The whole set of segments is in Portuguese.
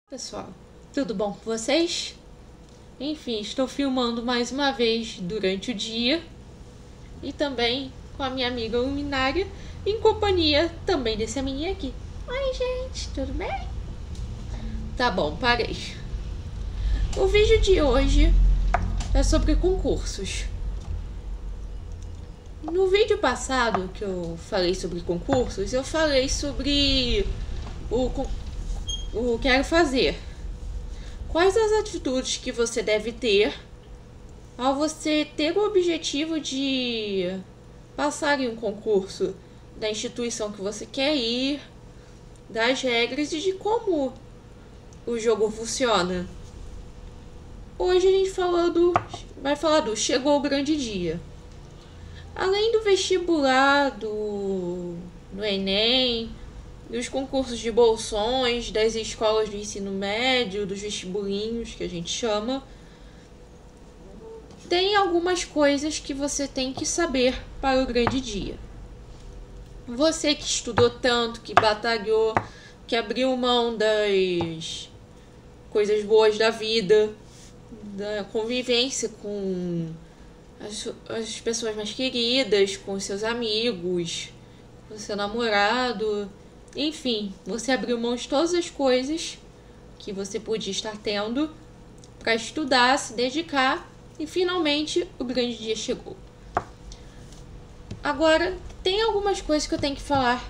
Pessoal, tudo bom com vocês? Enfim, estou filmando mais uma vez durante o dia e também com a minha amiga Luminária, em companhia também desse amiguinho aqui. Oi, gente, tudo bem? Tá bom, parei. O vídeo de hoje é sobre concursos. No vídeo passado que eu falei sobre concursos, eu falei sobre o quero fazer. Quais as atitudes que você deve ter ao você ter o objetivo de passar em um concurso, da instituição que você quer ir, das regras e de como o jogo funciona. Hoje a gente vai falar do chegou o grande dia. Além do vestibular, do Enem, dos concursos de bolsões, das escolas do ensino médio, dos vestibulinhos, que a gente chama, tem algumas coisas que você tem que saber para o grande dia. Você que estudou tanto, que batalhou, que abriu mão das coisas boas da vida, da convivência com as pessoas mais queridas, com seus amigos, com seu namorado. Enfim, você abriu mão de todas as coisas que você podia estar tendo para estudar, se dedicar e finalmente o grande dia chegou. Agora, tem algumas coisas que eu tenho que falar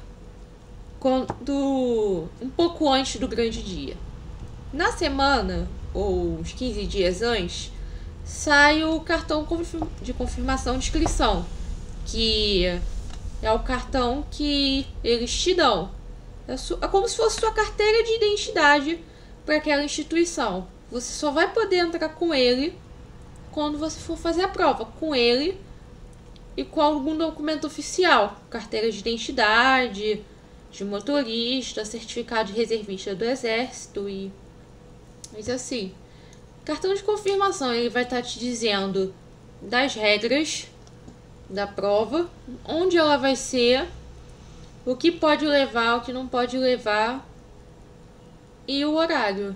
um pouco antes do grande dia. Na semana, ou uns 15 dias antes, sai o cartão de confirmação de inscrição, que é o cartão que eles te dão. É como se fosse sua carteira de identidade para aquela instituição. Você só vai poder entrar com ele quando você for fazer a prova, com ele e com algum documento oficial, carteira de identidade, de motorista, certificado de reservista do exército e mas assim. Cartão de confirmação, ele vai estar te dizendo das regras da prova, onde ela vai ser, o que pode levar, o que não pode levar e o horário.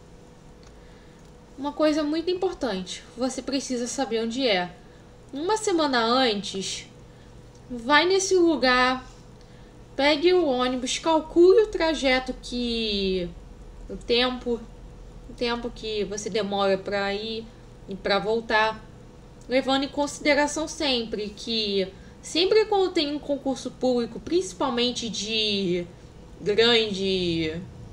Uma coisa muito importante, você precisa saber onde é. Uma semana antes, vai nesse lugar, pegue o ônibus, calcule o trajeto o tempo que você demora para ir e para voltar, levando em consideração sempre quando tem um concurso público, principalmente de grande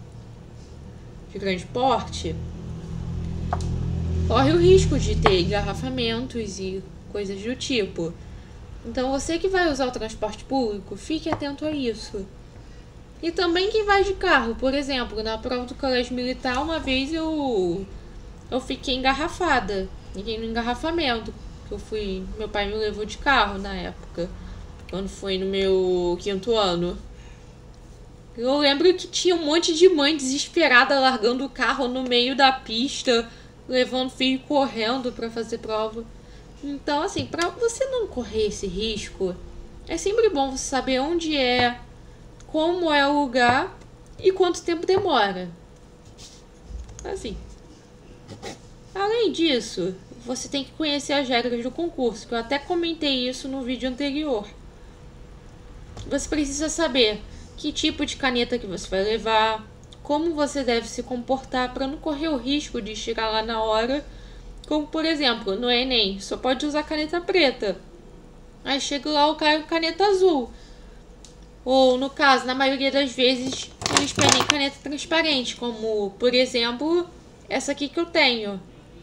porte, corre o risco de ter engarrafamentos e coisas do tipo. Então você que vai usar o transporte público, fique atento a isso. E também quem vai de carro, por exemplo, na prova do colégio militar, uma vez eu fiquei engarrafada, fiquei no engarrafamento. Meu pai me levou de carro na época, quando foi no meu 5º ano. Eu lembro que tinha um monte de mãe desesperada largando o carro no meio da pista, levando o filho correndo para fazer prova. Então, assim, para você não correr esse risco, é sempre bom você saber onde é, como é o lugar e quanto tempo demora. Assim. Além disso, você tem que conhecer as regras do concurso, que eu até comentei isso no vídeo anterior. Você precisa saber que tipo de caneta que você vai levar, como você deve se comportar para não correr o risco de chegar lá na hora. Como, por exemplo, no Enem, só pode usar caneta preta. Aí chega lá o cara com caneta azul. Ou, no caso, na maioria das vezes, eles pedem caneta transparente, como, por exemplo, essa aqui que eu tenho.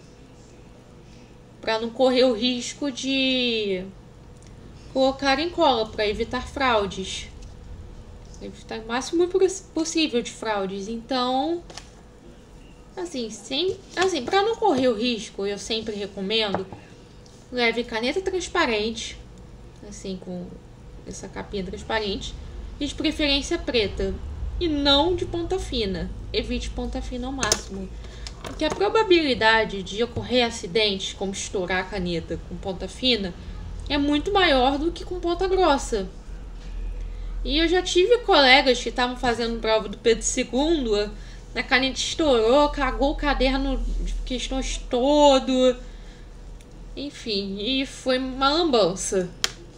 Para não correr o risco de colocar em cola, para evitar fraudes. Evitar o máximo possível de fraudes. Então, assim, para não correr o risco, eu sempre recomendo, leve caneta transparente, assim, com essa capinha transparente, e de preferência preta, e não de ponta fina. Evite ponta fina ao máximo, porque a probabilidade de ocorrer acidentes, como estourar a caneta com ponta fina, é muito maior do que com ponta grossa. E eu já tive colegas que estavam fazendo prova do Pedro II a caneta estourou, cagou o caderno de questões todo. Enfim, e foi uma lambança.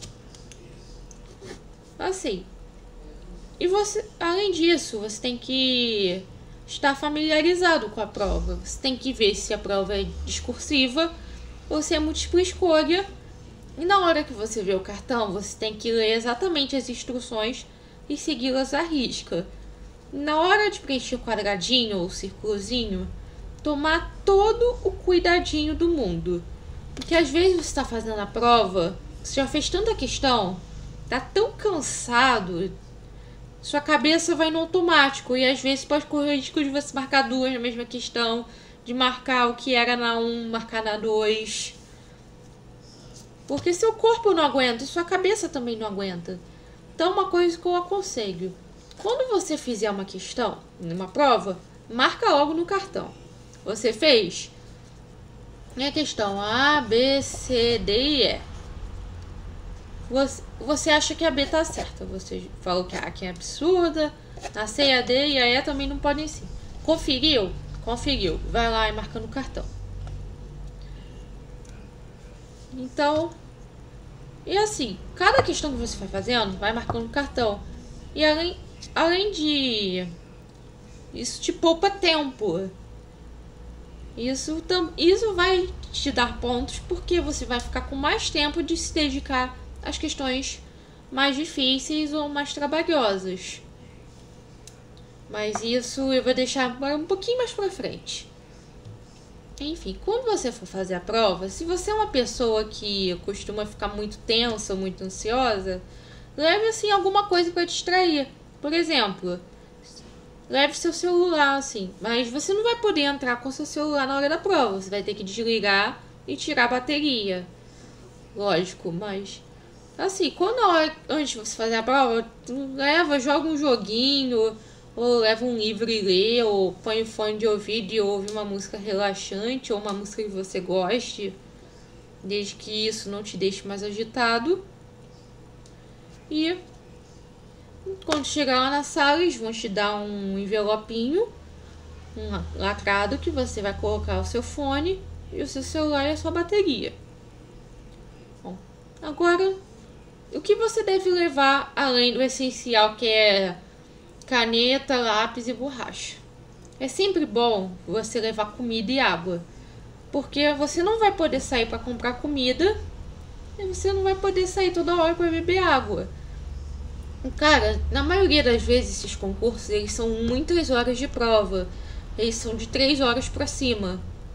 Assim. E você, além disso, você tem que estar familiarizado com a prova. Você tem que ver se a prova é discursiva ou se é múltipla escolha. E na hora que você vê o cartão, você tem que ler exatamente as instruções e segui-las à risca. Na hora de preencher o quadradinho ou o círculozinho, tomar todo o cuidadinho do mundo. Porque às vezes você está fazendo a prova, você já fez tanta questão, tá tão cansado, sua cabeça vai no automático. E às vezes pode correr o risco de você marcar duas na mesma questão, de marcar o que era na 1, marcar na 2. Porque seu corpo não aguenta e sua cabeça também não aguenta. Então, uma coisa que eu aconselho: quando você fizer uma questão, numa prova, marca logo no cartão. Você fez? É a questão A, B, C, D e E. Você acha que a B tá certa. Você falou que a A que é absurda, a C, a D e a E também não podem ser. Conferiu? Conferiu. Vai lá e marca no cartão. Então, e assim, cada questão que você vai fazendo, vai marcando no cartão. E além de isso, te poupa tempo. Isso vai te dar pontos, porque você vai ficar com mais tempo de se dedicar às questões mais difíceis ou mais trabalhosas. Mas isso eu vou deixar um pouquinho mais pra frente. Enfim, quando você for fazer a prova, se você é uma pessoa que costuma ficar muito tensa ou muito ansiosa, leve assim alguma coisa para distrair. Por exemplo, leve seu celular, assim, mas você não vai poder entrar com seu celular na hora da prova. Você vai ter que desligar e tirar a bateria. Lógico, mas assim, antes de você fazer a prova, joga um joguinho, ou leva um livro e lê, ou põe o fone de ouvido e ouve uma música relaxante, ou uma música que você goste, desde que isso não te deixe mais agitado. E quando chegar lá na sala, eles vão te dar um envelopinho, lacrado, que você vai colocar o seu fone e o seu celular e a sua bateria. Bom, agora, o que você deve levar além do essencial, que é caneta, lápis e borracha? É sempre bom você levar comida e água, porque você não vai poder sair para comprar comida e você não vai poder sair toda hora para beber água. Cara, na maioria das vezes esses concursos, eles são muitas horas de prova. Eles são de 3 horas para cima.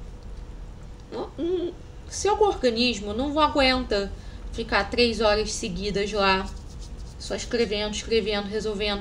Seu organismo não aguenta ficar 3 horas seguidas lá, só escrevendo, resolvendo.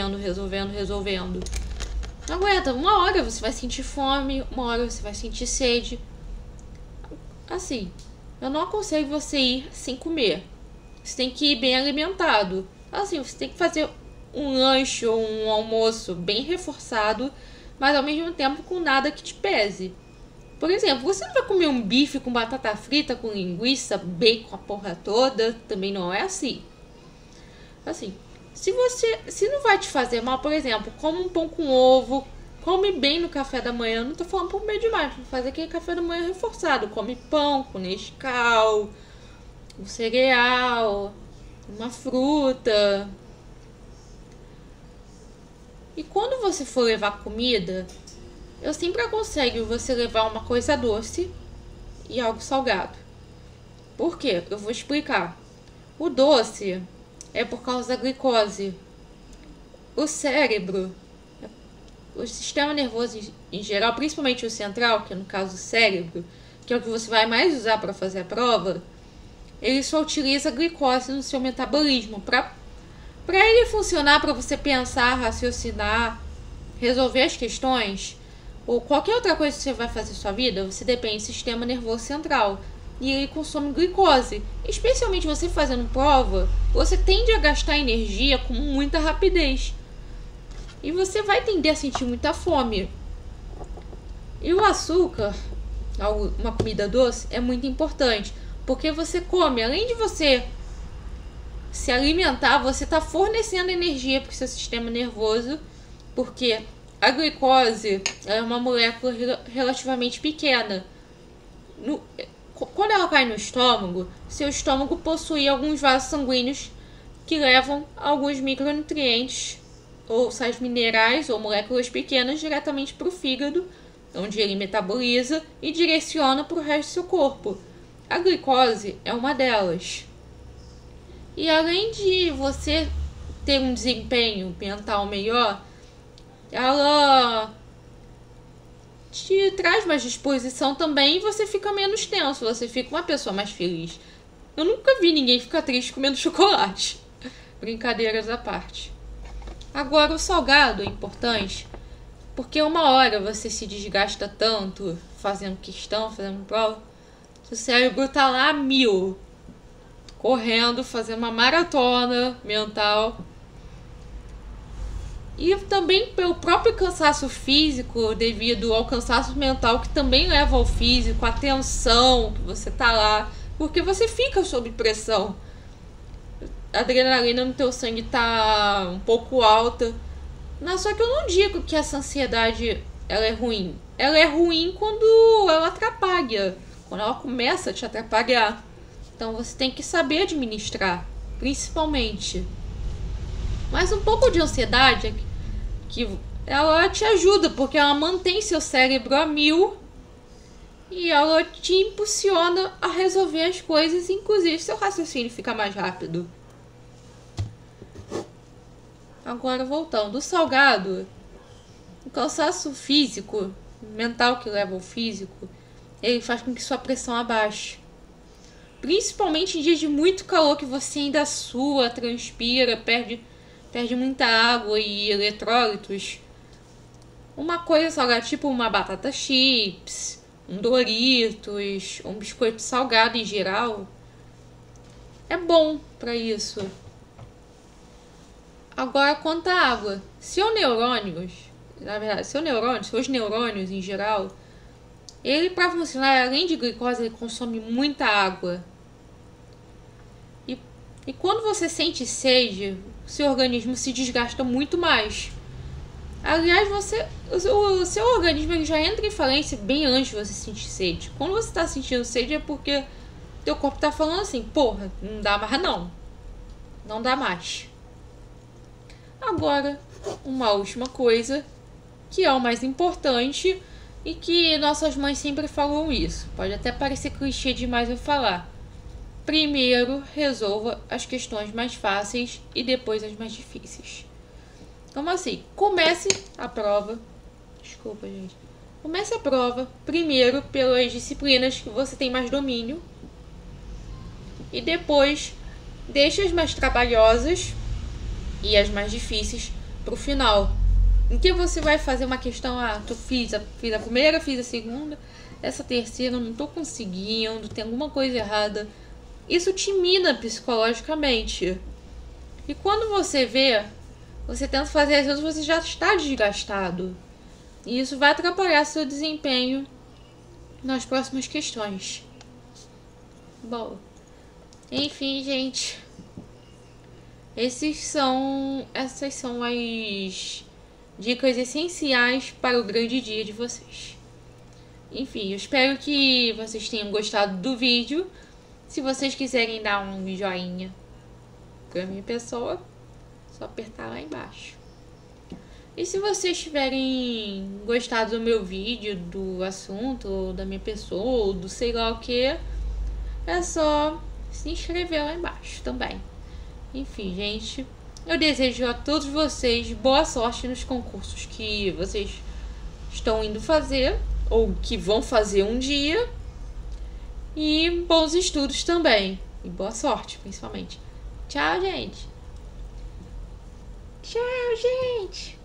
Não aguenta. Uma hora você vai sentir fome, uma hora você vai sentir sede. Assim, eu não aconselho você ir sem comer. Você tem que ir bem alimentado. Assim, você tem que fazer um lanche ou um almoço bem reforçado, mas ao mesmo tempo com nada que te pese. Por exemplo, você não vai comer um bife com batata frita, com linguiça, bacon, a porra toda. Também não é assim. Assim, se não vai te fazer mal, por exemplo, come um pão com ovo, come bem no café da manhã. Não tô falando por meio demais, vou fazer aquele café da manhã reforçado. Come pão com Nescau, um cereal, uma fruta. E quando você for levar comida, eu sempre aconselho você levar uma coisa doce e algo salgado. Por quê? Eu vou explicar. O doce é por causa da glicose. O cérebro, o sistema nervoso em geral, principalmente o central, que é no caso o cérebro, que é o que você vai mais usar para fazer a prova, ele só utiliza a glicose no seu metabolismo. Para ele funcionar, para você pensar, raciocinar, resolver as questões, ou qualquer outra coisa que você vai fazer na sua vida, você depende do sistema nervoso central. E ele consome glicose. Especialmente você fazendo prova, você tende a gastar energia com muita rapidez. E você vai tender a sentir muita fome. E o açúcar, uma comida doce, é muito importante. Porque você come, além de você se alimentar, você está fornecendo energia para o seu sistema nervoso. Porque A glicose é uma molécula relativamente pequena. Quando ela cai no estômago, seu estômago possui alguns vasos sanguíneos que levam alguns micronutrientes, ou sais minerais, ou moléculas pequenas diretamente para o fígado, onde ele metaboliza e direciona para o resto do seu corpo. A glicose é uma delas. E além de você ter um desempenho mental melhor, ela te traz mais disposição também e você fica menos tenso, você fica uma pessoa mais feliz. Eu nunca vi ninguém ficar triste comendo chocolate. Brincadeiras à parte. Agora, o salgado é importante porque uma hora você se desgasta tanto fazendo questão, fazendo prova, seu cérebro tá lá a 1000, correndo, fazendo uma maratona mental. E também pelo próprio cansaço físico, devido ao cansaço mental, que também leva ao físico, a tensão que você tá lá, porque você fica sob pressão. A adrenalina no teu sangue tá um pouco alta. Só que eu não digo que essa ansiedade ela é ruim. Ela é ruim quando ela atrapalha, quando ela começa a te atrapalhar. Então você tem que saber administrar, principalmente. Mas um pouco de ansiedade, que ela te ajuda, porque ela mantém seu cérebro a 1000 e ela te impulsiona a resolver as coisas, inclusive seu raciocínio fica mais rápido. Agora voltando, o salgado, o cansaço físico, mental que leva ao físico, ele faz com que sua pressão abaixe. Principalmente em dias de muito calor, que você ainda sua, transpira, perde muita água e eletrólitos. Uma coisa salgada, tipo uma batata chips, um Doritos, um biscoito salgado em geral, é bom para isso. Agora, quanto à água, seus neurônios em geral, ele, para funcionar, além de glicose, ele consome muita água. E quando você sente sede, seu organismo se desgasta muito mais. Aliás, o seu organismo ele já entra em falência bem antes de você sentir sede. Quando você está sentindo sede é porque teu corpo está falando assim, porra, não dá mais não. Não dá mais. Agora, uma última coisa, que é o mais importante e que nossas mães sempre falam isso. Pode até parecer clichê demais eu falar. Primeiro, resolva as questões mais fáceis e depois as mais difíceis. Como assim? Comece a prova. Desculpa, gente. Comece a prova primeiro pelas disciplinas que você tem mais domínio. E depois, deixe as mais trabalhosas e as mais difíceis para o final. Em que você vai fazer uma questão, fiz a primeira, fiz a segunda, essa terceira eu não tô conseguindo, tem alguma coisa errada. Isso te mina psicologicamente. E quando você vê, você tenta fazer as outras, você já está desgastado. E isso vai atrapalhar seu desempenho nas próximas questões. Bom, enfim, gente. Essas são as dicas essenciais para o grande dia de vocês. Enfim, eu espero que vocês tenham gostado do vídeo. Se vocês quiserem dar um joinha pra minha pessoa, é só apertar lá embaixo. E se vocês tiverem gostado do meu vídeo, do assunto, ou da minha pessoa, ou do sei lá o que, é só se inscrever lá embaixo também. Enfim, gente, eu desejo a todos vocês boa sorte nos concursos que vocês estão indo fazer, ou que vão fazer um dia. E bons estudos também. E boa sorte, principalmente. Tchau, gente. Tchau, gente.